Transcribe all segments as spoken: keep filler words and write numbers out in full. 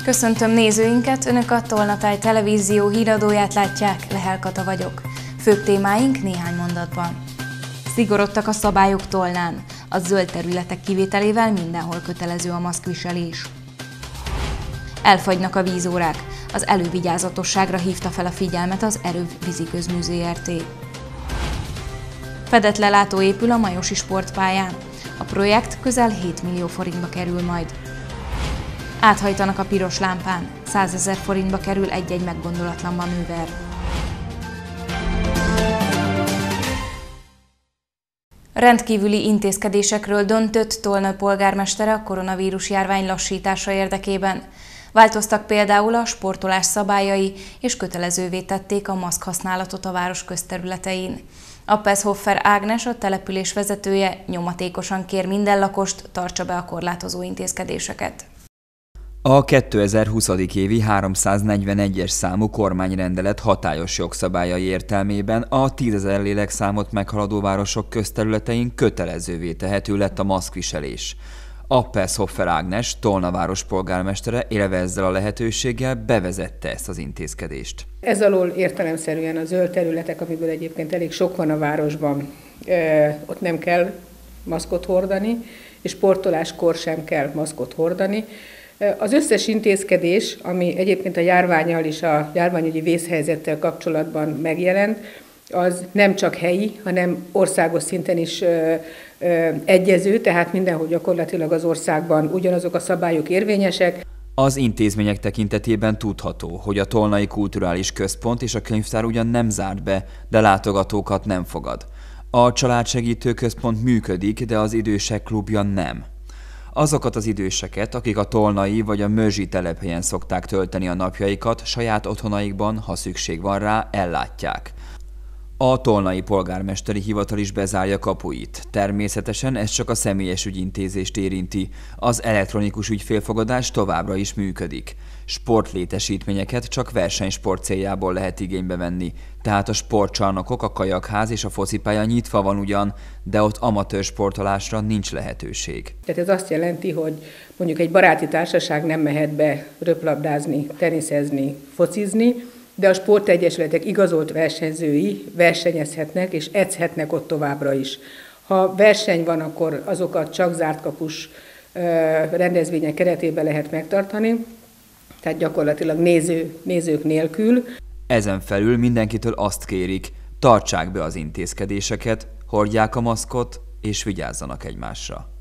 Köszöntöm nézőinket, Önök a Tolnatáj televízió híradóját látják, Lehel Kata vagyok. Főbb témáink néhány mondatban. Szigorodtak a szabályok Tolnán. A zöld területek kivételével mindenhol kötelező a maszkviselés. Elfagynak a vízórák. Az elővigyázatosságra hívta fel a figyelmet az Erőv Víziközmű zé er té. Fedett lelátó épül a Majosi sportpályán. A projekt közel hét millió forintba kerül majd. Áthajtanak a piros lámpán. százezer forintba kerül egy-egy meggondolatlan manőver. Rendkívüli intézkedésekről döntött Tolna polgármestere a koronavírus járvány lassítása érdekében. Változtak például a sportolás szabályai, és kötelezővé tették a maszk használatot a város közterületein. Appelshoffer Ágnes, a település vezetője nyomatékosan kér minden lakost, tartsa be a korlátozó intézkedéseket. A kétezer-huszadik évi háromszáznegyvenegyes számú kormányrendelet hatályos jogszabályai értelmében a tízezer lélekszámot meghaladó városok közterületein kötelezővé tehető lett a maszkviselés. Appelshoffer Ágnes, Tolna város polgármestere élve ezzel a lehetőséggel bevezette ezt az intézkedést. Ez alól értelemszerűen a zöld területek, amiből egyébként elég sok van a városban, ott nem kell maszkot hordani, és sportoláskor sem kell maszkot hordani. Az összes intézkedés, ami egyébként a járvánnyal és a járványügyi vészhelyzettel kapcsolatban megjelent, az nem csak helyi, hanem országos szinten is ö, ö, egyező, tehát mindenhol gyakorlatilag az országban ugyanazok a szabályok érvényesek. Az intézmények tekintetében tudható, hogy a Tolnai Kulturális Központ és a könyvtár ugyan nem zárt be, de látogatókat nem fogad. A Családsegítő Központ működik, de az idősek klubja nem. Azokat az időseket, akik a tolnai vagy a mörzsi telephelyen szokták tölteni a napjaikat, saját otthonaikban, ha szükség van rá, ellátják. A tolnai polgármesteri hivatal is bezárja kapuit. Természetesen ez csak a személyes ügyintézést érinti. Az elektronikus ügyfélfogadás továbbra is működik. Sportlétesítményeket csak versenysport céljából lehet igénybe venni, tehát a sportcsarnokok, a kajakház és a focipálya nyitva van ugyan, de ott amatőr sportolásra nincs lehetőség. Tehát ez azt jelenti, hogy mondjuk egy baráti társaság nem mehet be röplabdázni, teniszezni, focizni, de a sportegyesületek igazolt versenyzői versenyezhetnek és edzhetnek ott továbbra is. Ha verseny van, akkor azokat csak zárt kapus rendezvények keretében lehet megtartani, tehát gyakorlatilag néző, nézők nélkül. Ezen felül mindenkitől azt kérik, tartsák be az intézkedéseket, hordják a maszkot és vigyázzanak egymásra.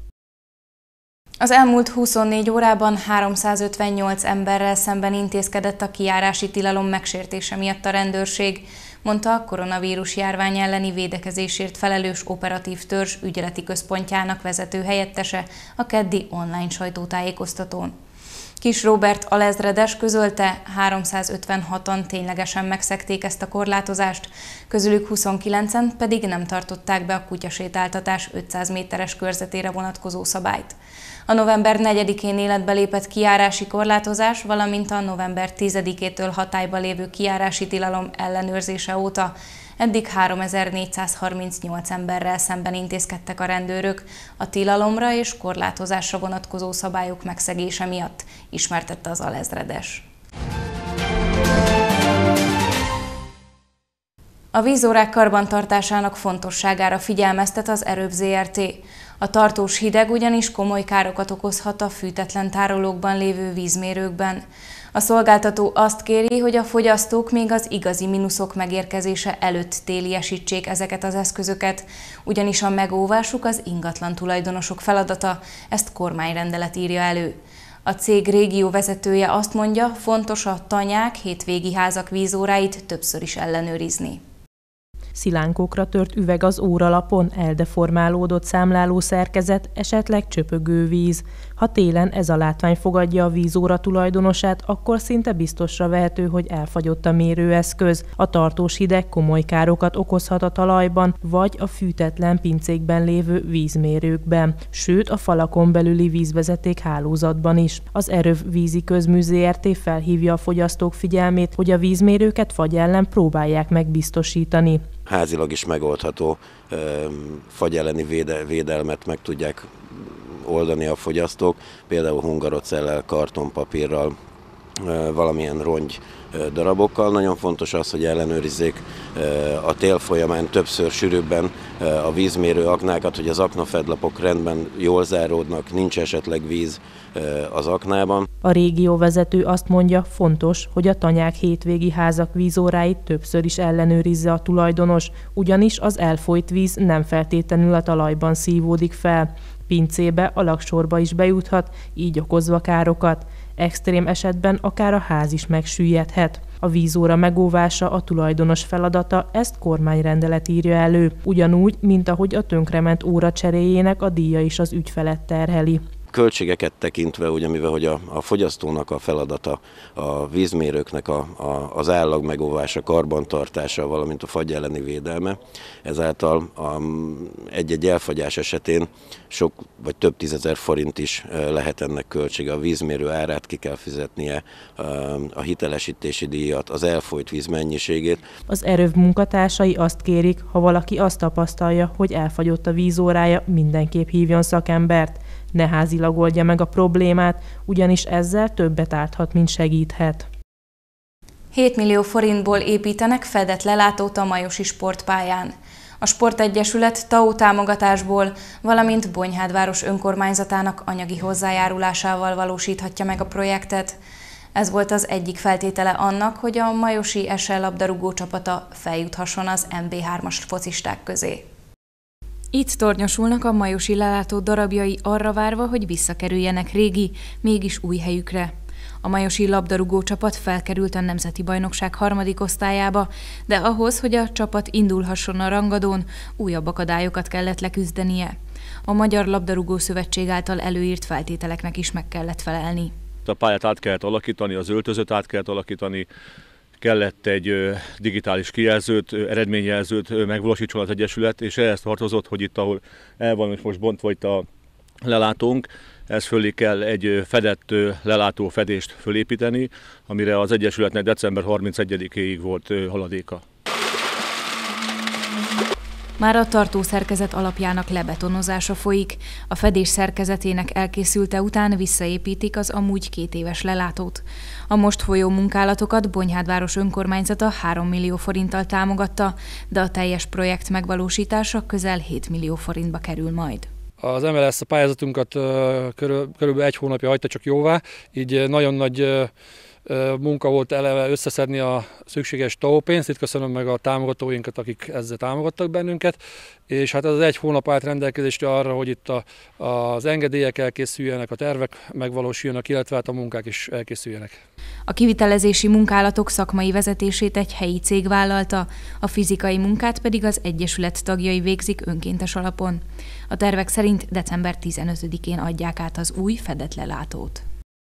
Az elmúlt huszonnégy órában háromszázötvennyolc emberrel szemben intézkedett a kijárási tilalom megsértése miatt a rendőrség, mondta a koronavírus járvány elleni védekezésért felelős operatív törzs ügyeleti központjának vezető helyettese a keddi online sajtótájékoztatón. Kis Róbert alezredes közölte, háromszázötvenhatan ténylegesen megszegték ezt a korlátozást, közülük huszonkilencen pedig nem tartották be a kutyasétáltatás ötszáz méteres körzetére vonatkozó szabályt. A november negyedikén életbe lépett kijárási korlátozás, valamint a november tizedikétől hatályba lévő kijárási tilalom ellenőrzése óta eddig háromezer-négyszázharmincnyolc emberrel szemben intézkedtek a rendőrök a tilalomra és korlátozásra vonatkozó szabályok megszegése miatt, ismertette az alezredes. A vízórák karbantartásának fontosságára figyelmeztet az Erőv zé er té. A tartós hideg ugyanis komoly károkat okozhat a fűtetlen tárolókban lévő vízmérőkben. A szolgáltató azt kéri, hogy a fogyasztók még az igazi mínuszok megérkezése előtt téliesítsék ezeket az eszközöket, ugyanis a megóvásuk az ingatlan tulajdonosok feladata, ezt kormányrendelet írja elő. A cég régió vezetője azt mondja, fontos a tanyák, hétvégi házak vízóráit többször is ellenőrizni. Szilánkokra tört üveg az óralapon, eldeformálódott számláló szerkezet, esetleg csöpögő víz. Ha télen ez a látvány fogadja a vízóra tulajdonosát, akkor szinte biztosra vehető, hogy elfagyott a mérőeszköz. A tartós hideg komoly károkat okozhat a talajban, vagy a fűtetlen pincékben lévő vízmérőkben, sőt a falakon belüli vízvezeték hálózatban is. Az Erőv Víziközmű zé er té felhívja a fogyasztók figyelmét, hogy a vízmérőket fagy ellen próbálják megbiztosítani. Házilag is megoldható fagy elleni védelmet meg tudják oldani a fogyasztók, például hungarocellel, kartonpapírral, valamilyen rongy darabokkal. Nagyon fontos az, hogy ellenőrizzék a tél folyamán többször sűrűbben a vízmérő aknákat, hogy az aknafedlapok rendben jól záródnak, nincs esetleg víz az aknában. A régióvezető azt mondja, fontos, hogy a tanyák hétvégi házak vízóráit többször is ellenőrizze a tulajdonos, ugyanis az elfolyt víz nem feltétlenül a talajban szívódik fel. Pincébe, a laksorba is bejuthat, így okozva károkat. Extrém esetben akár a ház is megsüllyedhet. A vízóra megóvása a tulajdonos feladata, ezt kormányrendelet írja elő, ugyanúgy, mint ahogy a tönkrement óra cseréjének a díja is az ügyfelet terheli. Költségeket tekintve, ugye, mivel hogy a, a fogyasztónak a feladata, a vízmérőknek a, a, az állag megóvása, karbantartása, valamint a fagy elleni védelme, ezáltal egy-egy elfagyás esetén sok vagy több tízezer forint is lehet ennek költsége. A vízmérő árát ki kell fizetnie, a hitelesítési díjat, az elfolyt víz mennyiségét. Az Eröv munkatársai azt kérik, ha valaki azt tapasztalja, hogy elfagyott a vízórája, mindenképp hívjon szakembert. Ne házilag oldja meg a problémát, ugyanis ezzel többet árthat, mint segíthet. hét millió forintból építenek fedett lelátót a Majosi sportpályán. A Sportegyesület té á o támogatásból, valamint Bonyhádváros önkormányzatának anyagi hozzájárulásával valósíthatja meg a projektet. Ez volt az egyik feltétele annak, hogy a majosi es el labdarúgó csapata feljuthasson az em bé hármas focisták közé. Itt tornyosulnak a majosi lelátó darabjai arra várva, hogy visszakerüljenek régi, mégis új helyükre. A majosi labdarúgó csapat felkerült a Nemzeti Bajnokság harmadik osztályába, de ahhoz, hogy a csapat indulhasson a rangadón, újabb akadályokat kellett leküzdenie. A Magyar Labdarúgó Szövetség által előírt feltételeknek is meg kellett felelni. A pályát át kellett alakítani, az öltözőt át kellett alakítani, kellett egy digitális kijelzőt, eredményjelzőt megvalósítson az Egyesület, és ehhez tartozott, hogy itt, ahol el van most bontva itt a lelátónk, ez fölé kell egy fedett lelátó fedést fölépíteni, amire az Egyesületnek december harmincegyedikéig volt haladéka. Már a tartószerkezet alapjának lebetonozása folyik, a fedés szerkezetének elkészülte után visszaépítik az amúgy két éves lelátót. A most folyó munkálatokat Bonyhádváros önkormányzata három millió forinttal támogatta, de a teljes projekt megvalósítása közel hét millió forintba kerül majd. Az em el es a pályázatunkat körül, körülbelül egy hónapja hagyta csak jóvá, így nagyon nagy munka volt eleve összeszedni a szükséges té á o pénzt, itt köszönöm meg a támogatóinkat, akik ezzel támogattak bennünket, és hát ez az egy hónap állt rendelkezésre arra, hogy itt a, az engedélyek elkészüljenek, a tervek megvalósuljanak, illetve hát a munkák is elkészüljenek. A kivitelezési munkálatok szakmai vezetését egy helyi cég vállalta, a fizikai munkát pedig az Egyesület tagjai végzik önkéntes alapon. A tervek szerint december tizenötödikén adják át az új fedett lelátót.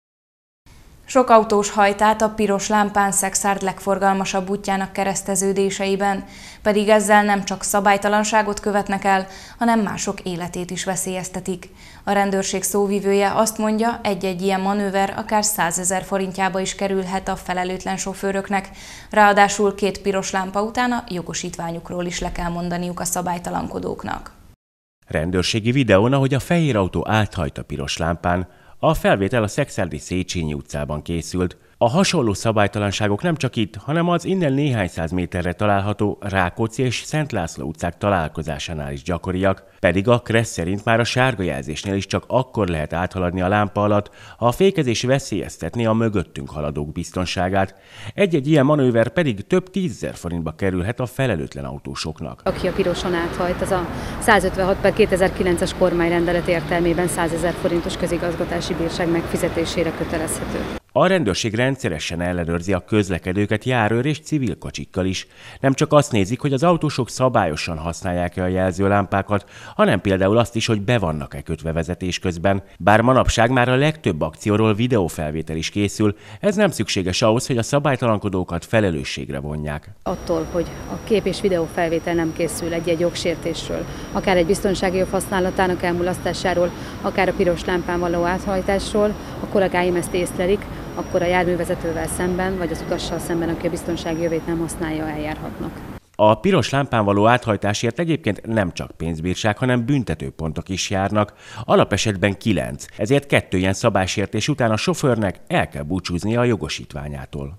Sok autós hajt át a piros lámpán Szekszárd legforgalmasabb útjának kereszteződéseiben, pedig ezzel nem csak szabálytalanságot követnek el, hanem mások életét is veszélyeztetik. A rendőrség szóvivője azt mondja, egy-egy ilyen manőver akár százezer forintjába is kerülhet a felelőtlen sofőröknek, ráadásul két piros lámpa után a jogosítványukról is le kell mondaniuk a szabálytalankodóknak. Rendőrségi videón, ahogy a fehér autó áthajt a piros lámpán, a felvétel a szekszárdi Széchenyi utcában készült. A hasonló szabálytalanságok nem csak itt, hanem az innen néhány száz méterre található Rákóczi és Szent László utcák találkozásánál is gyakoriak, pedig a Kressz szerint már a sárga jelzésnél is csak akkor lehet áthaladni a lámpa alatt, ha a fékezés veszélyeztetné a mögöttünk haladók biztonságát. Egy-egy ilyen manőver pedig több tízezer forintba kerülhet a felelőtlen autósoknak. Aki a piroson áthajt, az a százötvenhat per kétezer-kilences kormányrendelet értelmében százezer forintos közigazgatási bírság megfizetésére kötelezhető. A rendőrség rendszeresen ellenőrzi a közlekedőket járőr és civil kocsikkal is. Nem csak azt nézik, hogy az autósok szabályosan használják-e a jelzőlámpákat, hanem például azt is, hogy be vannak-e kötve vezetés közben. Bár manapság már a legtöbb akcióról videófelvétel is készül, ez nem szükséges ahhoz, hogy a szabálytalankodókat felelősségre vonják. Attól, hogy a kép- és videófelvétel nem készül egy-egy jogsértésről, akár egy biztonsági jobb használatának elmulasztásáról, akár a piros lámpán való áthajtásról, a kollégáim ezt észlelik, akkor a járművezetővel szemben, vagy az utassal szemben, aki a biztonsági jövét nem használja, eljárhatnak. A piros lámpán való áthajtásért egyébként nem csak pénzbírság, hanem büntetőpontok is járnak, alapesetben kilenc, ezért kettő ilyen szabálysértés után a sofőrnek el kell búcsúznia a jogosítványától.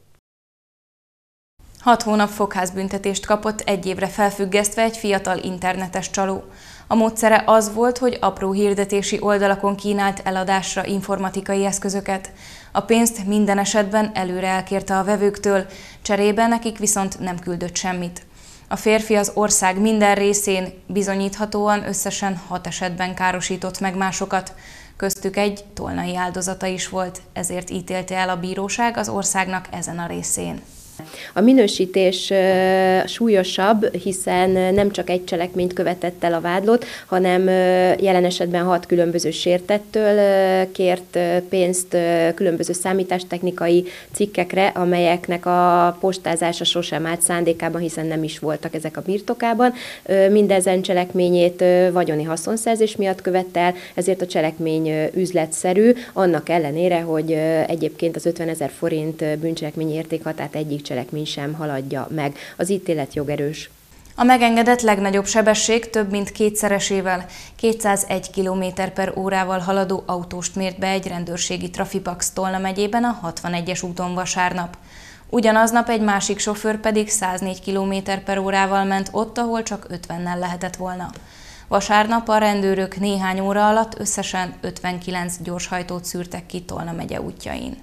Hat hónap fogházbüntetést kapott egy évre felfüggesztve egy fiatal internetes csaló. A módszere az volt, hogy apró hirdetési oldalakon kínált eladásra informatikai eszközöket. A pénzt minden esetben előre elkérte a vevőktől, cserébe nekik viszont nem küldött semmit. A férfi az ország minden részén bizonyíthatóan összesen hat esetben károsított meg másokat. Köztük egy tolnai áldozata is volt, ezért ítélte el a bíróság az országnak ezen a részén. A minősítés súlyosabb, hiszen nem csak egy cselekményt követett el a vádlott, hanem jelen esetben hat különböző sértettől kért pénzt különböző számítástechnikai cikkekre, amelyeknek a postázása sosem állt szándékában, hiszen nem is voltak ezek a birtokában. Mindezen cselekményét vagyoni haszonszerzés miatt követte el, ezért a cselekmény üzletszerű, annak ellenére, hogy egyébként az ötvenezer forint bűncselekmény értékhatárt egyik cselekmény sem haladja meg. Az ítélet jogerős. A megengedett legnagyobb sebesség több mint kétszeresével, kétszázegy kilométer per órával haladó autóst mért be egy rendőrségi trafipax Tolna megyében a hatvanegyes úton vasárnap. Ugyanaznap egy másik sofőr pedig száznégy kilométer per órával ment ott, ahol csak ötvennel lehetett volna. Vasárnap a rendőrök néhány óra alatt összesen ötvenkilenc gyorshajtót szűrtek ki Tolna megye útjain.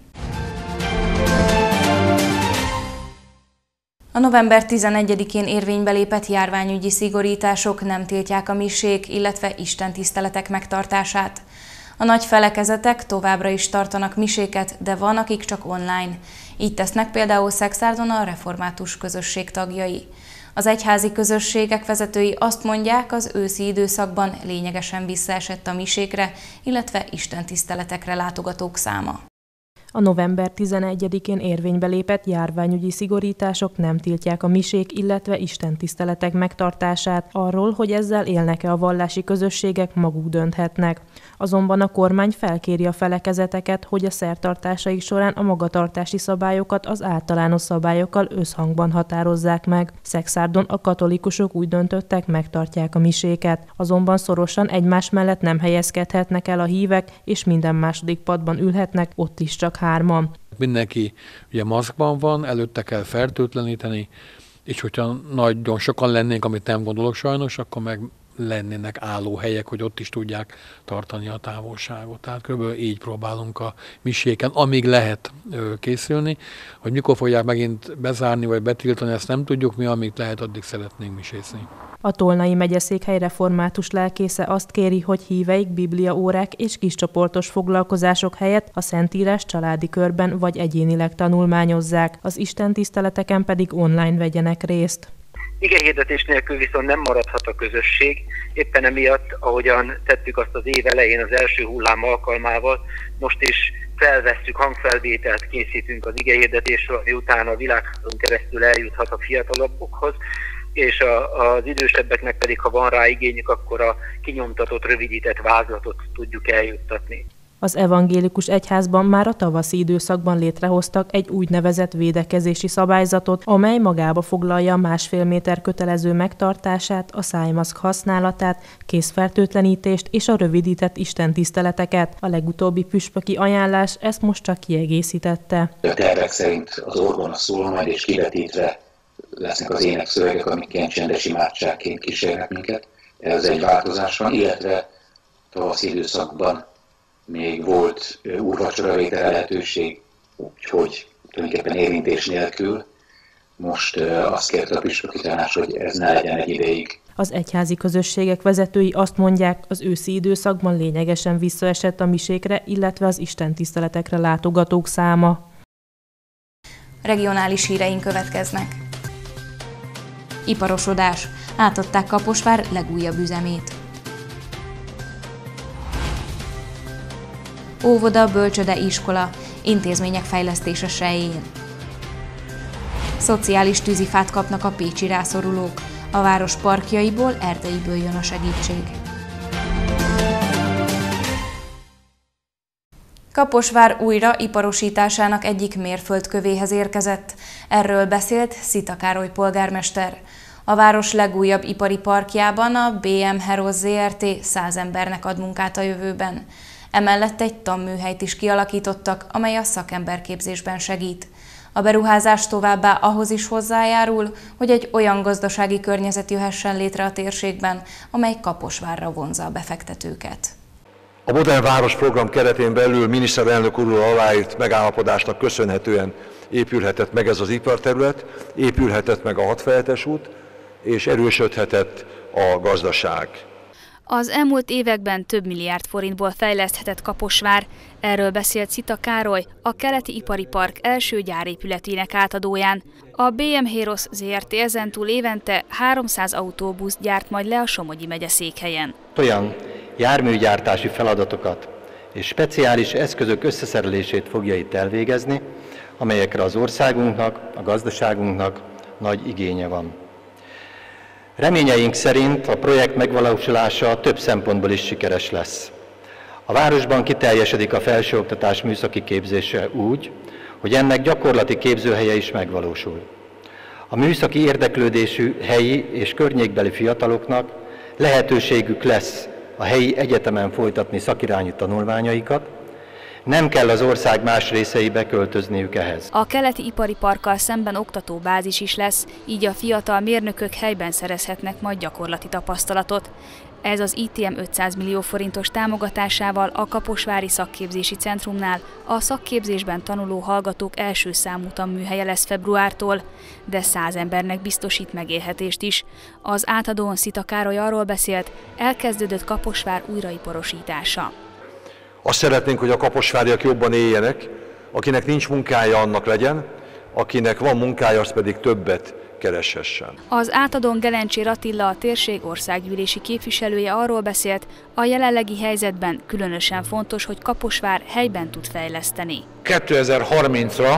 A november tizenegyedikén érvénybe lépett járványügyi szigorítások nem tiltják a misék, illetve istentiszteletek megtartását. A nagy felekezetek továbbra is tartanak miséket, de van, akik csak online. Így tesznek például Szexárdon a református közösség tagjai. Az egyházi közösségek vezetői azt mondják, az őszi időszakban lényegesen visszaesett a misékre, illetve istentiszteletekre látogatók száma. A november tizenegyedikén érvénybe lépett járványügyi szigorítások nem tiltják a misék, illetve istentiszteletek megtartását. Arról, hogy ezzel élnek-e a vallási közösségek, maguk dönthetnek. Azonban a kormány felkéri a felekezeteket, hogy a szertartásaik során a magatartási szabályokat az általános szabályokkal összhangban határozzák meg. Szexárdon a katolikusok úgy döntöttek, megtartják a miséket. Azonban szorosan egymás mellett nem helyezkedhetnek el a hívek, és minden második padban ülhetnek, ott is csak hárman. Mindenki ugye maszkban van, előtte kell fertőtleníteni, és hogyha nagyon sokan lennénk, amit nem gondolok sajnos, akkor meg lennének állóhelyek, hogy ott is tudják tartani a távolságot. Tehát kb. Így próbálunk a miséken, amíg lehet készülni. Hogy mikor fogják megint bezárni vagy betiltani, ezt nem tudjuk, mi amíg lehet, addig szeretnénk misézni. A Tolnai megyeszékhely református lelkésze azt kéri, hogy híveik bibliaórák és kiscsoportos foglalkozások helyett a Szentírás családi körben vagy egyénileg tanulmányozzák, az istentiszteleteken pedig online vegyenek részt. Igehirdetés nélkül viszont nem maradhat a közösség, éppen emiatt, ahogyan tettük azt az év elején az első hullám alkalmával, most is felvesszük, hangfelvételt készítünk az igehirdetésről, ami utána a világhálón keresztül eljuthat a fiatalabbokhoz, és a, az idősebbeknek pedig, ha van rá igényük, akkor a kinyomtatott, rövidített vázlatot tudjuk eljuttatni. Az evangélikus egyházban már a tavaszi időszakban létrehoztak egy úgynevezett védekezési szabályzatot, amely magába foglalja a másfél méter kötelező megtartását, a szájmaszk használatát, kézfertőtlenítést és a rövidített istentiszteleteket. A legutóbbi püspöki ajánlás ezt most csak kiegészítette. A tervek szerint az orgona szól majd, és kivetítve lesznek az énekszövegek, amik ilyen csendes imádságként kísérnek minket. Ez egy változás van, illetve tavaszi időszakban még volt úrvacsoravétel lehetőség, úgyhogy tulajdonképpen érintés nélkül. Most azt kérte a püspöki tanács, hogy ez ne legyen egy ideig. Az egyházi közösségek vezetői azt mondják, az őszi időszakban lényegesen visszaesett a misékre, illetve az istentiszteletekre látogatók száma. Regionális híreink következnek. Iparosodás. Átadták Kaposvár legújabb üzemét. Óvoda, bölcsöde, iskola, intézmények fejlesztése sején. Szociális tűzifát kapnak a pécsi rászorulók. A város parkjaiból, erdeiből jön a segítség. Kaposvár újra iparosításának egyik mérföldkövéhez érkezett. Erről beszélt Szita Károly polgármester. A város legújabb ipari parkjában a bé em Heroes zé er té száz embernek ad munkát a jövőben. Emellett egy tanműhelyt is kialakítottak, amely a szakemberképzésben segít. A beruházás továbbá ahhoz is hozzájárul, hogy egy olyan gazdasági környezet jöhessen létre a térségben, amely Kaposvárra vonzza a befektetőket. A Modern Város program keretén belül miniszterelnök úrral aláírt megállapodásnak köszönhetően épülhetett meg ez az iparterület, épülhetett meg a hatfejletes út, és erősödhetett a gazdaság. Az elmúlt években több milliárd forintból fejleszthetett Kaposvár, erről beszélt Szita Károly, a Keleti Ipari Park első gyárépületének átadóján. A bé em Heroes zé er té ezentúl évente háromszáz autóbuszt gyárt majd le a Somogyi megye székhelyen. Olyan járműgyártási feladatokat és speciális eszközök összeszerelését fogja itt elvégezni, amelyekre az országunknak, a gazdaságunknak nagy igénye van. Reményeink szerint a projekt megvalósulása több szempontból is sikeres lesz. A városban kiteljesedik a felsőoktatás műszaki képzése úgy, hogy ennek gyakorlati képzőhelye is megvalósul. A műszaki érdeklődésű helyi és környékbeli fiataloknak lehetőségük lesz a helyi egyetemen folytatni szakirányú tanulmányaikat, nem kell az ország más részeibe költözniük ehhez. A Keleti Ipari Parkkal szemben oktatóbázis is lesz, így a fiatal mérnökök helyben szerezhetnek majd gyakorlati tapasztalatot. Ez az i té em ötszáz millió forintos támogatásával a Kaposvári Szakképzési Centrumnál a szakképzésben tanuló hallgatók első számú tanműhelye lesz februártól, de száz embernek biztosít megélhetést is. Az átadón Szita Károly arról beszélt, elkezdődött Kaposvár újraiparosítása. Azt szeretnénk, hogy a kaposváriak jobban éljenek, akinek nincs munkája, annak legyen, akinek van munkája, az pedig többet kereshessen. Az átadón Gelencsér Attila, a térség országgyűlési képviselője arról beszélt, a jelenlegi helyzetben különösen fontos, hogy Kaposvár helyben tud fejleszteni. kétezer-harmincra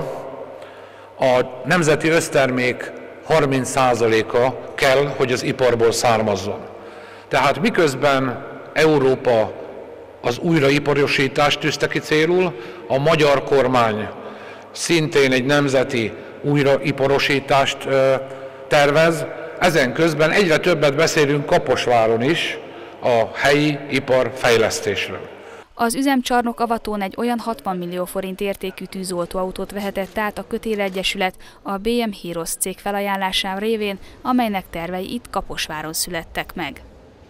a nemzeti össztermék harminc százaléka kell, hogy az iparból származzon. Tehát miközben Európa az újraiparosítást tűzte ki célul, a magyar kormány szintén egy nemzeti újraiparosítást tervez. Ezen közben egyre többet beszélünk Kaposváron is a helyi ipar fejlesztésről. Az üzemcsarnok avatón egy olyan hatvan millió forint értékű tűzoltóautót vehetett át a Kötél Egyesület a bé em Heroes cég felajánlásán révén, amelynek tervei itt Kaposváron születtek meg.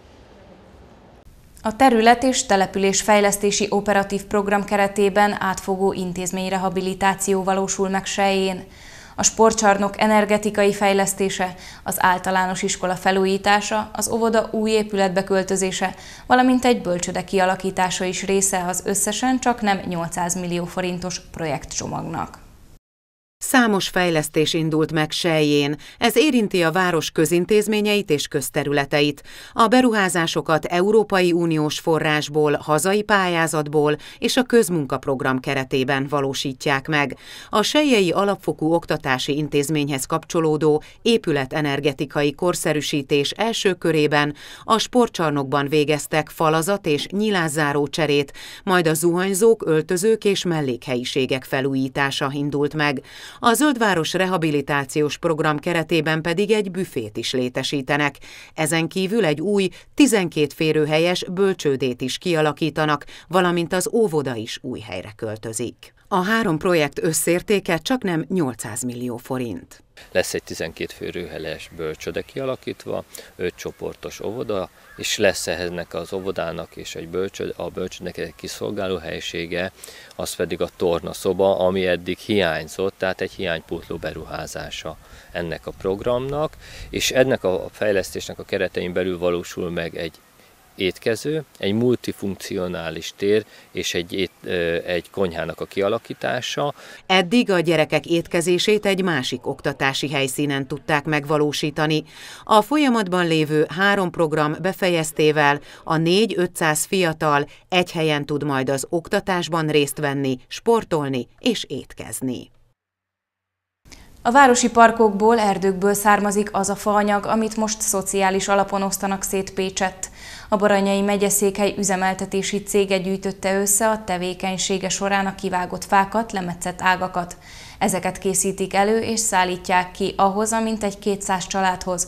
A terület és településfejlesztési operatív program keretében átfogó intézményrehabilitáció valósul meg Sellyén. A sportcsarnok energetikai fejlesztése, az általános iskola felújítása, az óvoda új épületbe költözése, valamint egy bölcsőde kialakítása is része az összesen csak nem nyolcszáz millió forintos projektcsomagnak. Számos fejlesztés indult meg Sellyén, ez érinti a város közintézményeit és közterületeit. A beruházásokat Európai Uniós forrásból, hazai pályázatból és a közmunkaprogram keretében valósítják meg. A sellyei alapfokú oktatási intézményhez kapcsolódó épületenergetikai korszerűsítés első körében a sportcsarnokban végeztek falazat és nyilászáró cserét, majd a zuhanyzók, öltözők és mellékhelyiségek felújítása indult meg. A Zöldváros rehabilitációs program keretében pedig egy büfét is létesítenek. Ezen kívül egy új, tizenkét férőhelyes bölcsődét is kialakítanak, valamint az óvoda is új helyre költözik. A három projekt összértéke csaknem nyolcszáz millió forint. Lesz egy tizenkét férőhelyes bölcsőde kialakítva, öt csoportos óvoda, és lesz ehheznek az óvodának és egy bölcsőd, a bölcsődnek egy kiszolgáló helysége, az pedig a tornaszoba, ami eddig hiányzott, tehát egy hiánypótló beruházása ennek a programnak, és ennek a fejlesztésnek a keretein belül valósul meg egy étkező, egy multifunkcionális tér és egy, ét, egy konyhának a kialakítása. Eddig a gyerekek étkezését egy másik oktatási helyszínen tudták megvalósítani. A folyamatban lévő három program befejeztével a négy-ötszáz fiatal egy helyen tud majd az oktatásban részt venni, sportolni és étkezni. A városi parkokból, erdőkből származik az a faanyag, amit most szociális alapon osztanak szét Pécsett. A Baranyai megyeszékhely üzemeltetési cége gyűjtötte össze a tevékenysége során a kivágott fákat, lemetszett ágakat. Ezeket készítik elő és szállítják ki ahhoz, amint egy kétszáz családhoz,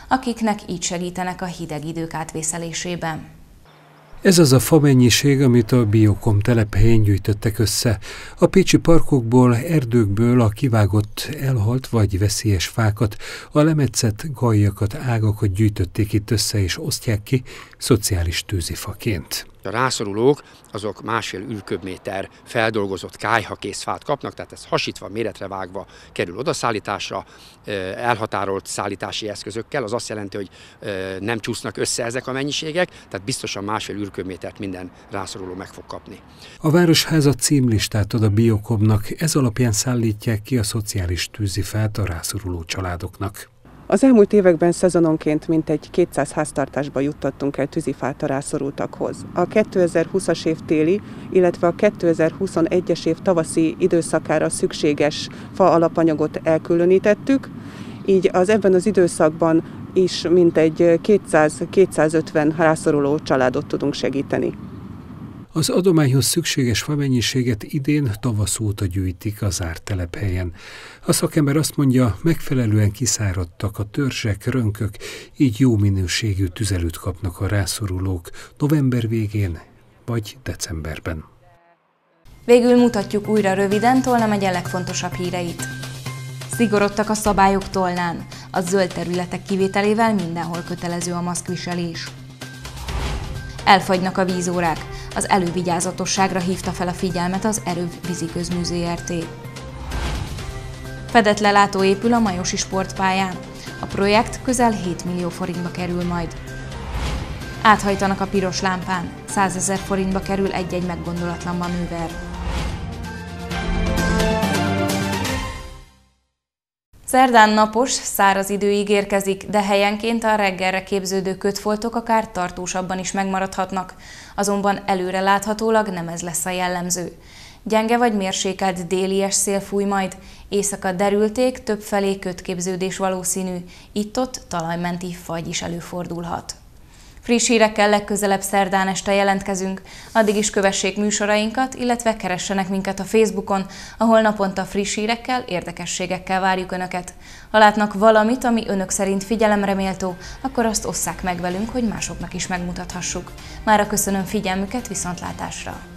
akiknek így segítenek a hideg idők átvészelésében. Ez az a famennyiség, amit a Biokom telephelyén gyűjtöttek össze. A pécsi parkokból, erdőkből a kivágott, elhalt vagy veszélyes fákat, a lemetszett galjakat, ágakat gyűjtötték itt össze és osztják ki szociális tűzifaként. A rászorulók azok másfél űrköbméter feldolgozott kályhakészfát kapnak, tehát ez hasítva, méretre vágva kerül odaszállításra, elhatárolt szállítási eszközökkel, az azt jelenti, hogy nem csúsznak össze ezek a mennyiségek, tehát biztosan másfél űrköbmétert minden rászoruló meg fog kapni. A Városháza címlistát ad a Biokomnak, ez alapján szállítják ki a szociális tűzifát a rászoruló családoknak. Az elmúlt években szezononként mintegy kétszáz háztartásba juttattunk el tűzifát a rászorultakhoz. A kétezer-húszas év téli, illetve a kétezer-huszonegyes év tavaszi időszakára szükséges fa alapanyagot elkülönítettük, így az ebben az időszakban is mintegy kétszáz-kétszázötven rászoruló családot tudunk segíteni. Az adományhoz szükséges famennyiséget idén tavasz óta gyűjtik a zárt telephelyen. A szakember azt mondja, megfelelően kiszáradtak a törzsek, rönkök, így jó minőségű tüzelőt kapnak a rászorulók november végén vagy decemberben. Végül mutatjuk újra röviden Tolna megye legfontosabb híreit. Szigorodtak a szabályok Tolnán, a zöld területek kivételével mindenhol kötelező a maszkviselés. Elfagynak a vízórák, az elővigyázatosságra hívta fel a figyelmet az Erőv Víziközmű zé er té. Fedett lelátó épül a Majosi sportpályán. A projekt közel hét millió forintba kerül majd. Áthajtanak a piros lámpán, százezer forintba kerül egy-egy meggondolatlan manőver. Szerdán napos, száraz idő ígérkezik, de helyenként a reggelre képződő kötfoltok akár tartósabban is megmaradhatnak, azonban előre láthatólag nem ez lesz a jellemző. Gyenge vagy mérsékelt délies szél fúj majd, éjszaka derülték, többfelé kötképződés valószínű, itt-ott talajmenti fagy is előfordulhat. Friss hírekkel legközelebb szerdán este jelentkezünk, addig is kövessék műsorainkat, illetve keressenek minket a Facebookon, ahol naponta friss hírekkel, érdekességekkel várjuk Önöket. Ha látnak valamit, ami Önök szerint figyelemre méltó, akkor azt osszák meg velünk, hogy másoknak is megmutathassuk. Mára köszönöm figyelmüket, viszontlátásra!